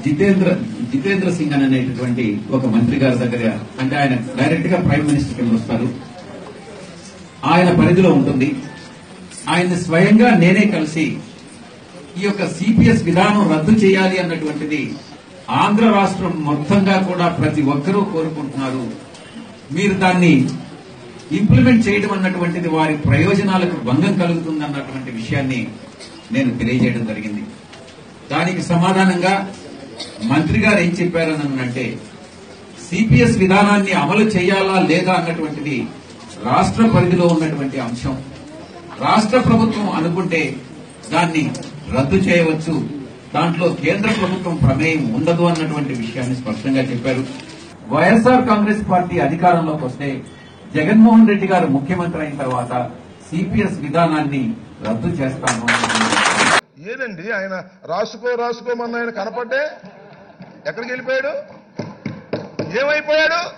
జితేంద్ర సింగ్ అనేటువంటి ఒక మంత్రి గారి దగ్గర, అంటే ఆయన డైరెక్ట్ గా ప్రైమ్ మినిస్టర్ కింద వస్తారు, ఆయన పరిధిలో ఉంటుంది. ఆయన్ని స్వయంగా నేనే కలిసి ఈ యొక్క సిపిఎస్ విధానం రద్దు చేయాలి అన్నటువంటిది ఆంధ్ర రాష్ట్రం మొత్తంగా కూడా ప్రతి ఒక్కరూ కోరుకుంటున్నారు. మీరు దాన్ని ఇంప్లిమెంట్ చేయడం అన్నటువంటిది వారి ప్రయోజనాలకు భంగం కలుగుతుంది అన్నటువంటి విషయాన్ని నేను తెలియజేయడం జరిగింది. దానికి సమాధానంగా మంత్రి గారు ఏం చెప్పారనంటే, సిపిఎస్ విధానాన్ని అమలు చేయాలా లేదా అన్నటువంటిది రాష్ట్ర పరిధిలో ఉన్నటువంటి అంశం. రాష్ట్ర ప్రభుత్వం అనుకుంటే దాన్ని రద్దు చేయవచ్చు, దాంట్లో కేంద్ర ప్రభుత్వం ప్రమేయం ఉండదు అన్నటువంటి విషయాన్ని స్పష్టంగా చెప్పారు. వైఎస్ఆర్ కాంగ్రెస్ పార్టీ అధికారంలోకి వస్తే జగన్మోహన్ రెడ్డి గారు ముఖ్యమంత్రి అయిన తర్వాత సిపిఎస్ విధానాన్ని రద్దు చేస్తాము. ఏదండి ఆయన రాసుకోమన్న ఆయన కనపడ్డే ఎక్కడికి వెళ్ళిపోయాడు, ఏమైపోయాడు?